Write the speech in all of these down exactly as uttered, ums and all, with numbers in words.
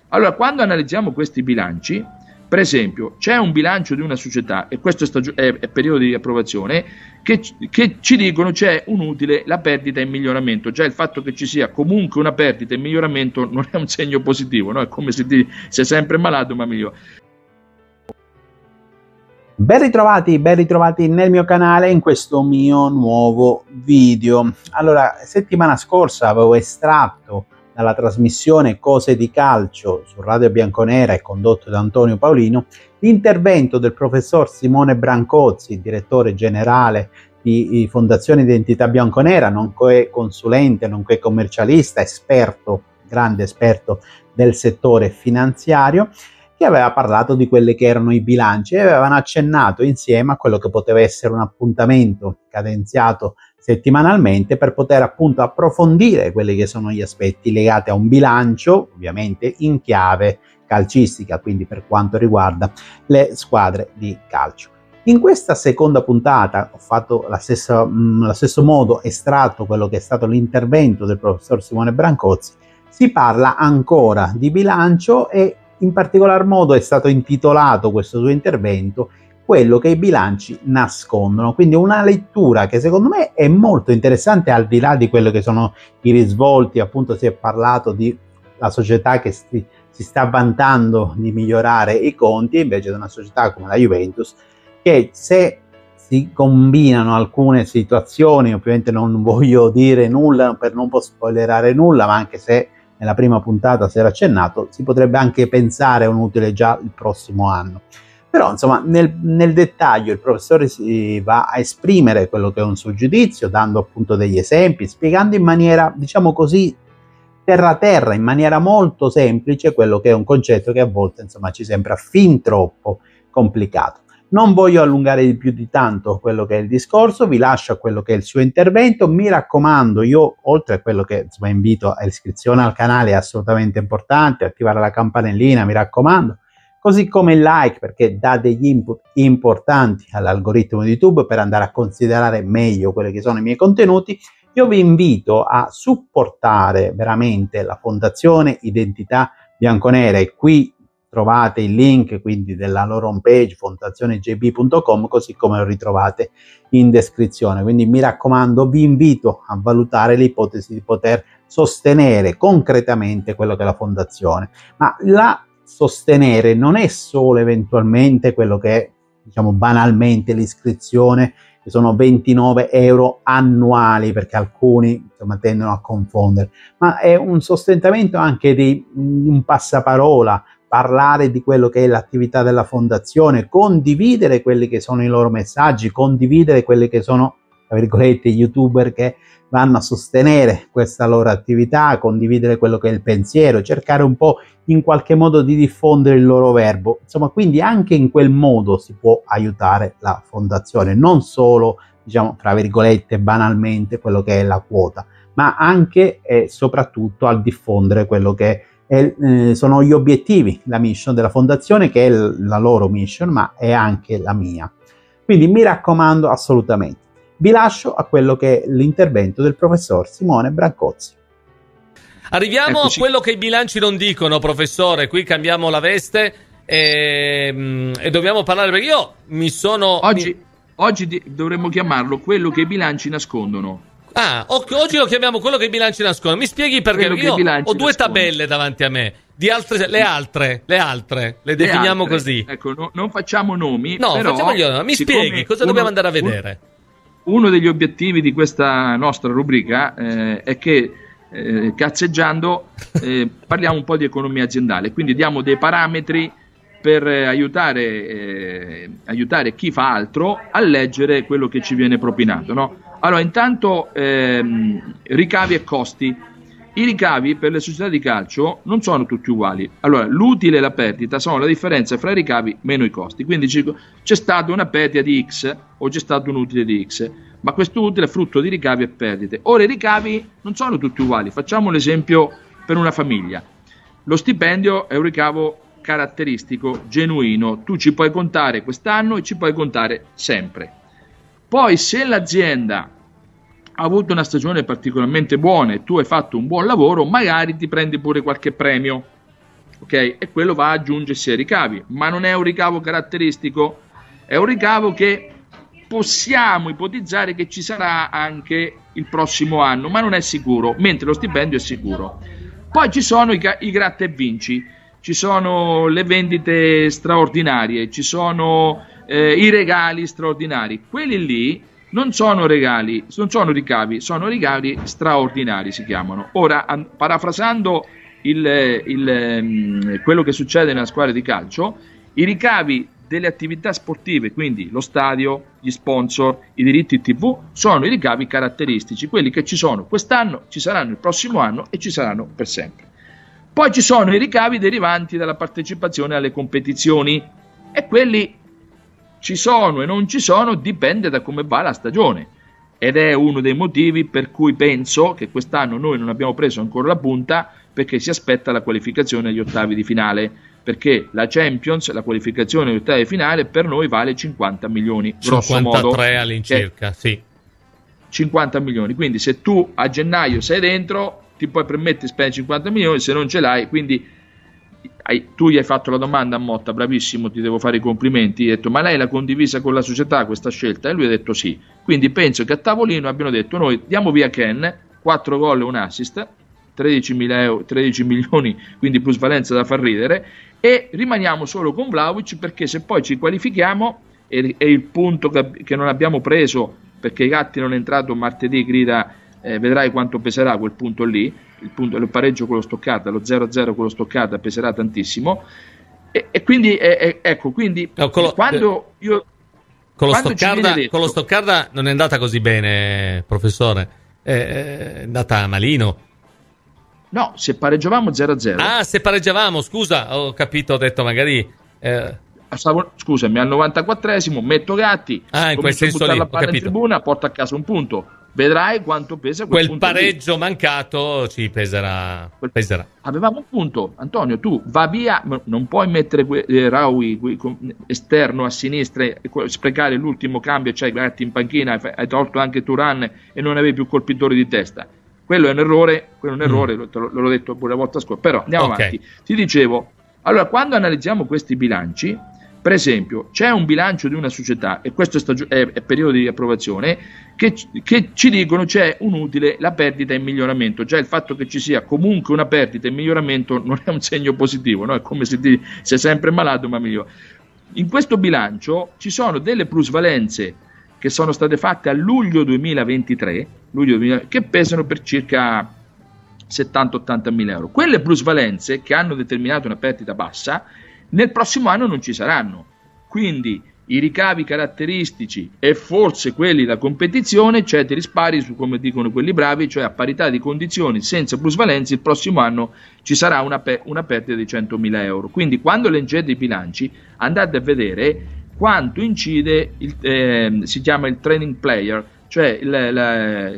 Allora, quando analizziamo questi bilanci, per esempio, c'è un bilancio di una società, e questo è, stagio- è, è periodo di approvazione, che, che ci dicono c'è un utile, la perdita in miglioramento. Già il fatto che ci sia comunque una perdita in miglioramento non è un segno positivo, no? È come se ti sei sempre malato ma migliora. Ben ritrovati, ben ritrovati nel mio canale in questo mio nuovo video. Allora, settimana scorsa avevo estratto dalla trasmissione Cose di Calcio su Radio Bianconera e condotto da Antonio Paolino l'intervento del professor Simone Brancozzi, direttore generale di Fondazione Identità Bianconera, nonché consulente, nonché commercialista, esperto, grande esperto del settore finanziario, che aveva parlato di quelli che erano i bilanci e avevano accennato insieme a quello che poteva essere un appuntamento cadenziato settimanalmente per poter appunto approfondire quelli che sono gli aspetti legati a un bilancio, ovviamente in chiave calcistica, quindi per quanto riguarda le squadre di calcio. In questa seconda puntata ho fatto la stessa, mh, allo stesso modo estratto quello che è stato l'intervento del professor Simone Brancozzi. Si parla ancora di bilancio e in particolar modo è stato intitolato questo suo intervento quello che i bilanci nascondono, quindi una lettura che secondo me è molto interessante, al di là di quello che sono i risvolti. Appunto si è parlato di la società che si, si sta vantando di migliorare i conti, invece di una società come la Juventus che, se si combinano alcune situazioni, ovviamente non voglio dire nulla per non spoilerare nulla, ma anche se nella prima puntata si era accennato, si potrebbe anche pensare a un utile già il prossimo anno. Però insomma nel, nel dettaglio il professore si va a esprimere quello che è un suo giudizio, dando appunto degli esempi, spiegando in maniera, diciamo così, terra terra, in maniera molto semplice, quello che è un concetto che a volte insomma ci sembra fin troppo complicato. Non voglio allungare di più di tanto quello che è il discorso, vi lascio a quello che è il suo intervento. Mi raccomando, io oltre a quello che insomma invito all'iscrizione al canale, è assolutamente importante, attivare la campanellina, mi raccomando, così come il like, perché dà degli input importanti all'algoritmo di YouTube per andare a considerare meglio quelli che sono i miei contenuti. Io vi invito a supportare veramente la Fondazione Identità Bianconera, e qui trovate il link quindi della loro homepage fondazione j b punto com, così come lo ritrovate in descrizione. Quindi mi raccomando, vi invito a valutare l'ipotesi di poter sostenere concretamente quello che è la fondazione, ma la sostenere non è solo eventualmente quello che è, diciamo banalmente, l'iscrizione, che sono ventinove euro annuali, perché alcuni insomma tendono a confondere, ma è un sostentamento anche di un passaparola, parlare di quello che è l'attività della fondazione, condividere quelli che sono i loro messaggi, condividere quelli che sono, tra virgolette, youtuber che vanno a sostenere questa loro attività, condividere quello che è il pensiero, cercare un po' in qualche modo di diffondere il loro verbo. Insomma, quindi anche in quel modo si può aiutare la fondazione, non solo, diciamo, tra virgolette, banalmente quello che è la quota, ma anche e soprattutto al diffondere quello che è, eh, sono gli obiettivi, la mission della fondazione, che è la loro mission, ma è anche la mia. Quindi mi raccomando assolutamente. Vi lascio a quello che è l'intervento del professor Simone Brancozzi. Arriviamo Eccoci. a quello che i bilanci non dicono, professore. Qui cambiamo la veste e, e dobbiamo parlare, perché io mi sono... Oggi, mi... oggi di, dovremmo chiamarlo quello che i bilanci nascondono. Ah, oggi lo chiamiamo quello che i bilanci nascondono. Mi spieghi perché? Quello io ho due nascondono. tabelle davanti a me. Di altre, le altre, le altre, le, le definiamo altre. così. Ecco, no, non facciamo nomi. No, però, facciamo gli nomi. Mi spieghi cosa uno, dobbiamo andare a vedere? Uno, uno degli obiettivi di questa nostra rubrica eh, è che eh, cazzeggiando eh, parliamo un po' di economia aziendale, quindi diamo dei parametri per eh, aiutare, eh, aiutare chi fa altro a leggere quello che ci viene propinato, no? Allora, intanto ehm, ricavi e costi. I ricavi per le società di calcio non sono tutti uguali. Allora, l'utile e la perdita sono la differenza fra i ricavi meno i costi. Quindi c'è stata una perdita di X o c'è stato un utile di X, ma questo utile è frutto di ricavi e perdite. Ora, i ricavi non sono tutti uguali. Facciamo l'esempio per una famiglia. Lo stipendio è un ricavo caratteristico, genuino. Tu ci puoi contare quest'anno e ci puoi contare sempre. Poi, se l'azienda ha avuto una stagione particolarmente buona e tu hai fatto un buon lavoro, magari ti prendi pure qualche premio. ok? E quello va ad aggiungersi ai ricavi, ma non è un ricavo caratteristico, è un ricavo che possiamo ipotizzare che ci sarà anche il prossimo anno, ma non è sicuro, mentre lo stipendio è sicuro. Poi ci sono i, i gratta e vinci, ci sono le vendite straordinarie, ci sono eh, i regali straordinari. Quelli lì non sono regali, non sono ricavi, sono ricavi straordinari, si chiamano. Ora, an- parafrasando il, il, quello che succede nella squadra di calcio, i ricavi delle attività sportive, quindi lo stadio, gli sponsor, i diritti tivù, sono i ricavi caratteristici, quelli che ci sono quest'anno, ci saranno il prossimo anno e ci saranno per sempre. Poi ci sono i ricavi derivanti dalla partecipazione alle competizioni, e quelli ci sono e non ci sono, dipende da come va la stagione, ed è uno dei motivi per cui penso che quest'anno noi non abbiamo preso ancora la punta, perché si aspetta la qualificazione agli ottavi di finale, perché la Champions, la qualificazione agli ottavi di finale per noi vale cinquanta milioni, grosso modo, cinquantatré all'incirca, sì. cinquanta milioni, quindi se tu a gennaio sei dentro ti puoi permettere di spendere cinquanta milioni, se non ce l'hai, quindi hai, tu gli hai fatto la domanda a Motta, bravissimo, ti devo fare i complimenti, hai detto ma lei l'ha condivisa con la società questa scelta? E lui ha detto sì, quindi penso che a tavolino abbiano detto noi diamo via Ken, quattro gol e un assist, tredici milioni, quindi plusvalenza da far ridere, e rimaniamo solo con Vlahovic, perché se poi ci qualifichiamo, e, e il punto che, che non abbiamo preso perché Gatti non è entrato martedì, grida eh, vedrai quanto peserà quel punto lì, il, punto, il pareggio con lo Stoccata, lo zero a zero con lo Stoccata peserà tantissimo, e, e quindi eh, eh, ecco, quindi no, lo, quando io con lo, Stoccarda, detto, con lo Stoccarda non è andata così bene, professore, è, è andata malino. No, se pareggiavamo zero a zero. Ah, se pareggiavamo, scusa, ho capito, ho detto magari eh... Stavo, scusami, al novantaquattresimo metto Gatti, ah, in quel senso lì, la palla in tribuna, porta a casa un punto. Vedrai quanto pesa quel, quel pareggio lì. Mancato ci peserà, quel, peserà. Avevamo un punto, Antonio, tu va via, non puoi mettere eh, Raui esterno a sinistra, sprecare l'ultimo cambio, cioè Gatti in panchina, hai tolto anche Turan e non avevi più colpitori di testa. Quello è un errore, quello è un errore, mm. l'ho, l'ho detto pure la volta scorsa, però andiamo okay. avanti. Ti dicevo, allora quando analizziamo questi bilanci, per esempio, c'è un bilancio di una società, e questo è, stagio- è, è periodo di approvazione, che, che ci dicono c'è un utile, la perdita in miglioramento. Già il fatto che ci sia comunque una perdita in miglioramento non è un segno positivo, no? È come se ti, sei sempre malato ma migliora. In questo bilancio ci sono delle plusvalenze che sono state fatte a luglio duemilaventitré, luglio duemila, che pesano per circa settanta ottanta mila euro. Quelle plusvalenze che hanno determinato una perdita bassa nel prossimo anno non ci saranno, quindi i ricavi caratteristici e forse quelli da competizione, cioè ti rispari su, come dicono quelli bravi, cioè a parità di condizioni senza plusvalenze, il prossimo anno ci sarà una, pe- una perdita di centomila euro. Quindi quando leggete i bilanci andate a vedere quanto incide il, eh, si chiama il training player, cioè la, la,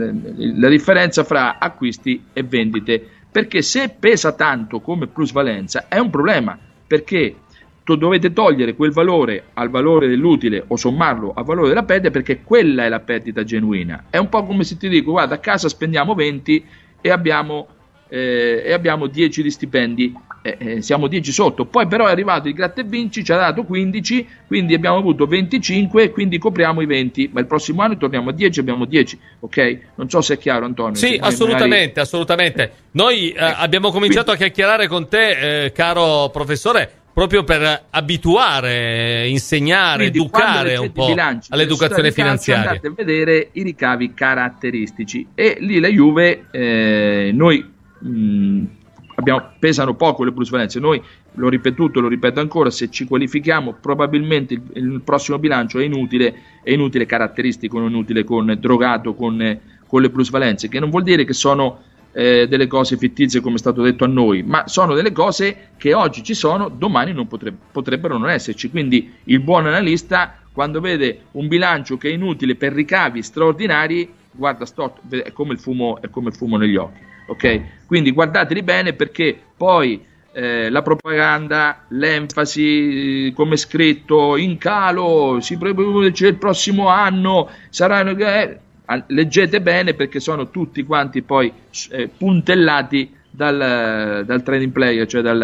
la differenza fra acquisti e vendite, perché se pesa tanto come plusvalenza è un problema, perché to- dovete togliere quel valore al valore dell'utile o sommarlo al valore della perdita, perché quella è la perdita genuina. È un po' come se ti dico guarda, a casa spendiamo venti e abbiamo, eh, e abbiamo dieci di stipendi, eh, eh, siamo dieci sotto, poi però è arrivato il gratta e vinci, ci ha dato quindici, quindi abbiamo avuto venticinque, quindi copriamo i venti, ma il prossimo anno torniamo a dieci, abbiamo dieci, ok? Non so se è chiaro, Antonio. Sì, assolutamente, magari... assolutamente. Noi eh, abbiamo cominciato quindi... a chiacchierare con te, eh, caro professore, proprio per abituare, insegnare, quindi, educare un po' bilanci, all'educazione finanziaria. Andate a vedere i ricavi caratteristici, e lì la Juve, eh, noi mh, abbiamo, pesano poco le plusvalenze. Noi, l'ho ripetuto, lo ripeto ancora, se ci qualifichiamo probabilmente il, il prossimo bilancio è inutile, è inutile caratteristico, non inutile con drogato, con, con le plusvalenze, che non vuol dire che sono eh, delle cose fittizie come è stato detto a noi, ma sono delle cose che oggi ci sono, domani non potreb- potrebbero non esserci. Quindi il buon analista, quando vede un bilancio che è inutile per ricavi straordinari, guarda storto, è come il fumo, è come il fumo negli occhi. Ok, quindi guardateli bene, perché poi eh, la propaganda, l'enfasi, come scritto in calo, si produce il prossimo anno, saranno, eh, leggete bene, perché sono tutti quanti poi eh, puntellati dal, dal trading player, cioè dal,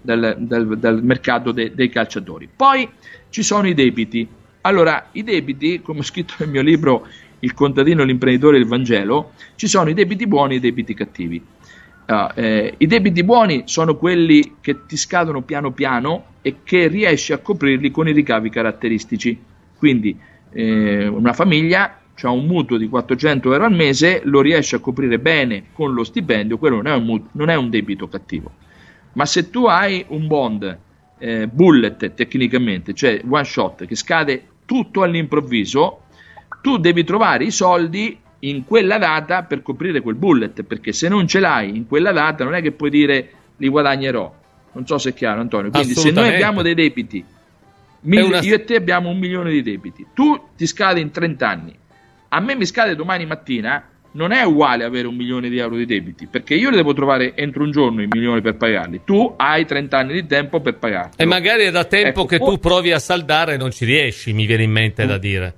dal, dal, dal mercato de, dei calciatori. Poi ci sono i debiti. Allora, i debiti, come ho scritto nel mio libro Il contadino, l'imprenditore e il Vangelo, ci sono i debiti buoni e i debiti cattivi. Uh, eh, I debiti buoni sono quelli che ti scadono piano piano e che riesci a coprirli con i ricavi caratteristici. Quindi eh, una famiglia ha un mutuo di quattrocento euro al mese, lo riesce a coprire bene con lo stipendio, quello non è un, mutuo, non è un debito cattivo. Ma se tu hai un bond eh, bullet tecnicamente, cioè one shot, che scade tutto all'improvviso, tu devi trovare i soldi in quella data per coprire quel bullet, perché se non ce l'hai in quella data non è che puoi dire li guadagnerò. Non so se è chiaro, Antonio. Quindi se noi abbiamo dei debiti, mil- una... io e te abbiamo un milione di debiti, tu ti scade in trenta anni, a me mi scade domani mattina, non è uguale avere un milione di euro di debiti, perché io li devo trovare entro un giorno i milioni per pagarli, tu hai trenta anni di tempo per pagarli. E magari è da tempo ecco, che tu provi a saldare e non ci riesci, mi viene in mente mm. da dire.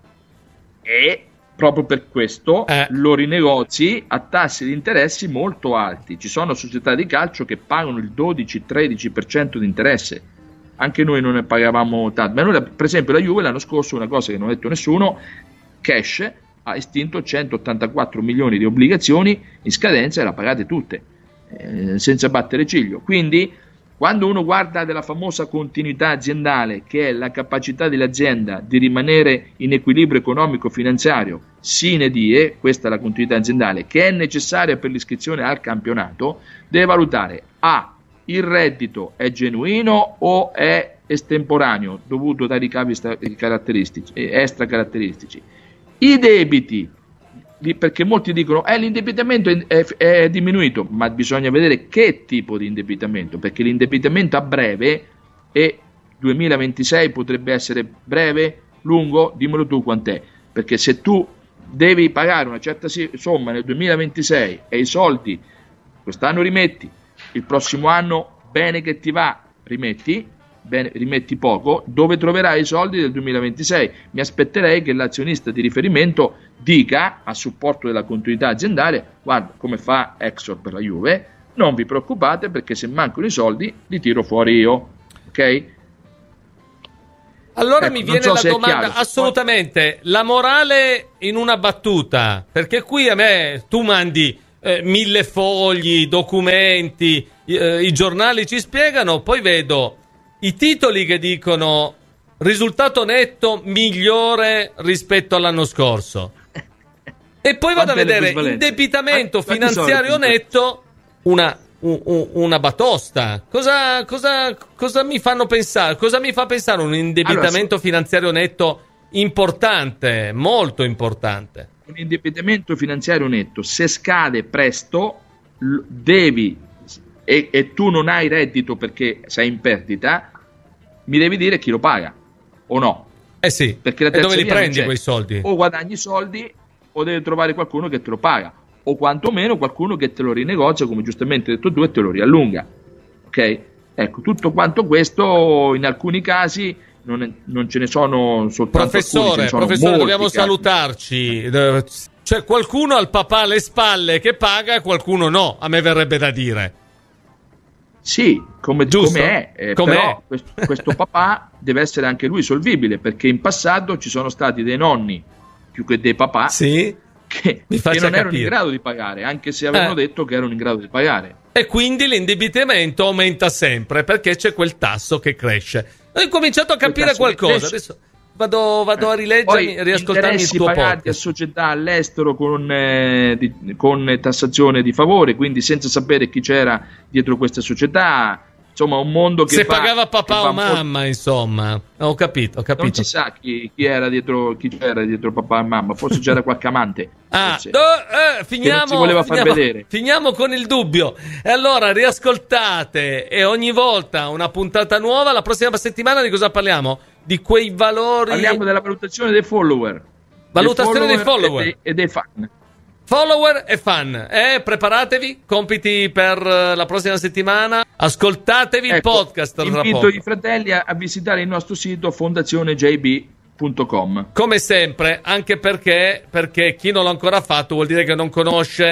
E proprio per questo eh. lo rinegozi a tassi di interessi molto alti. Ci sono società di calcio che pagano il dodici tredici per cento di interesse. Anche noi non ne pagavamo tanto. Ma noi, per esempio, la Juve l'anno scorso, una cosa che non ha detto nessuno, cash ha estinto centottantaquattro milioni di obbligazioni in scadenza e le ha pagate tutte, eh, senza battere ciglio. Quindi, quando uno guarda della famosa continuità aziendale, che è la capacità dell'azienda di rimanere in equilibrio economico-finanziario sine die, questa è la continuità aziendale, che è necessaria per l'iscrizione al campionato, deve valutare A, il reddito è genuino o è estemporaneo, dovuto dai ricavi caratteristici, extra caratteristici. I debiti, perché molti dicono eh, l'indebitamento è, è, è diminuito, ma bisogna vedere che tipo di indebitamento, perché l'indebitamento a breve e duemilaventisei potrebbe essere breve, lungo, dimmelo tu quant'è, perché se tu devi pagare una certa somma nel duemilaventisei e i soldi quest'anno rimetti, il prossimo anno bene che ti va rimetti, bene, rimetti poco, dove troverai i soldi del duemilaventisei? Mi aspetterei che l'azionista di riferimento dica a supporto della continuità aziendale: guarda come fa Exor per la Juve, non vi preoccupate perché se mancano i soldi li tiro fuori io, ok? Allora ecco, mi viene so la domanda, assolutamente, la morale in una battuta, perché qui a me tu mandi eh, mille fogli, documenti, eh, i giornali ci spiegano, poi vedo i titoli che dicono risultato netto migliore rispetto all'anno scorso e poi vado a vedere indebitamento finanziario netto, una, un, una batosta. Cosa, cosa, cosa mi fanno pensare? Cosa mi fa pensare un indebitamento allora, finanziario netto importante, molto importante? Un indebitamento finanziario netto, se scade presto, devi E, e tu non hai reddito perché sei in perdita, mi devi dire chi lo paga o no? Eh sì, perché la e dove li prendi quei soldi? O guadagni i soldi o devi trovare qualcuno che te lo paga, o quantomeno qualcuno che te lo rinegozia, come giustamente hai detto tu, e te lo riallunga, ok? Ecco, tutto quanto questo in alcuni casi non, è, non ce ne sono soltanto professore, alcuni, ce ne sono professore dobbiamo casi. Salutarci. C'è qualcuno al papà alle spalle che paga, qualcuno no, a me verrebbe da dire. Sì, come, come è, eh, però questo, questo papà deve essere anche lui solvibile, perché in passato ci sono stati dei nonni più che dei papà sì, che, che non capire. erano in grado di pagare, anche se avevano eh. detto che erano in grado di pagare. E quindi l'indebitamento aumenta sempre perché c'è quel tasso che cresce. Ho cominciato a capire qualcosa, adesso vado, vado a rileggermi e riascoltarmi il tuo pagati a società all'estero con, eh, di, con tassazione di favore, quindi senza sapere chi c'era dietro queste società, insomma un mondo che se fa, pagava papà o mamma molto... insomma ho capito, ho capito non si sa chi, chi era dietro chi c'era dietro papà e mamma, forse c'era qualche amante ah do, eh, finiamo, si voleva far finiamo, vedere. Finiamo con il dubbio e allora riascoltate e ogni volta una puntata nuova. La prossima settimana di cosa parliamo? Di quei valori, parliamo della valutazione dei follower, valutazione dei follower, dei follower e, dei, e dei fan. Follower e fan, eh, preparatevi, compiti per la prossima settimana, ascoltatevi ecco, il podcast. Invito i fratelli a, a visitare il nostro sito fondazione j b punto com. Come sempre, anche perché, perché chi non l'ha ancora fatto vuol dire che non conosce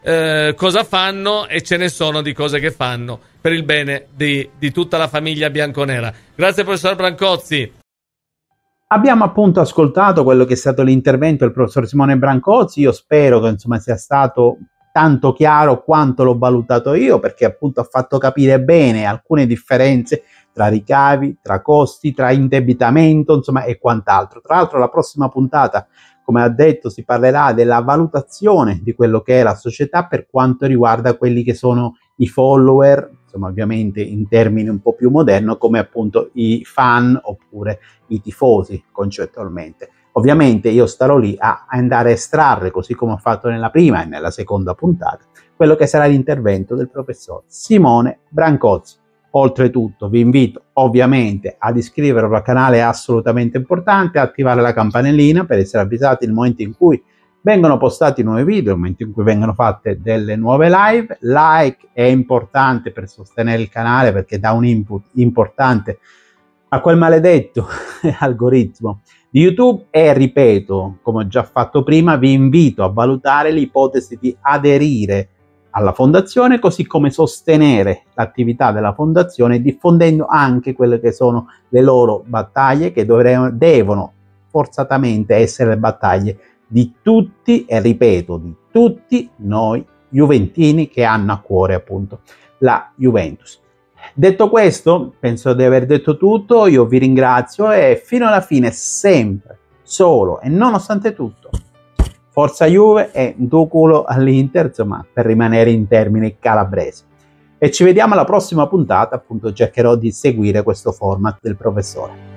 eh, cosa fanno, e ce ne sono di cose che fanno per il bene di, di tutta la famiglia bianconera. Grazie professor Brancozzi. Abbiamo appunto ascoltato quello che è stato l'intervento del professor Simone Brancozzi. Io spero che insomma sia stato tanto chiaro quanto l'ho valutato io, perché appunto ha fatto capire bene alcune differenze tra ricavi, tra costi, tra indebitamento, insomma, e quant'altro. Tra l'altro la prossima puntata, come ha detto, si parlerà della valutazione di quello che è la società per quanto riguarda quelli che sono i follower, insomma ovviamente in termini un po' più moderno, come appunto i fan oppure i tifosi concettualmente. Ovviamente io starò lì a andare a estrarre, così come ho fatto nella prima e nella seconda puntata, quello che sarà l'intervento del professor Simone Brancozzi. Oltretutto vi invito ovviamente ad iscrivervi al canale, è assolutamente importante, attivare la campanellina per essere avvisati nel momento in cui vengono postati nuovi video, nel momento in cui vengono fatte delle nuove live. Like è importante per sostenere il canale, perché dà un input importante a quel maledetto algoritmo di YouTube. E ripeto, come ho già fatto prima, vi invito a valutare l'ipotesi di aderire alla fondazione, così come sostenere l'attività della fondazione diffondendo anche quelle che sono le loro battaglie, che dovrebbero, devono forzatamente essere le battaglie di tutti, e ripeto, di tutti noi juventini che hanno a cuore appunto la Juventus. Detto questo, penso di aver detto tutto. Io vi ringrazio e fino alla fine, sempre, solo e nonostante tutto, forza Juve e un culo all'Inter, insomma, per rimanere in termini calabresi. E ci vediamo alla prossima puntata, appunto cercherò di seguire questo format del professore.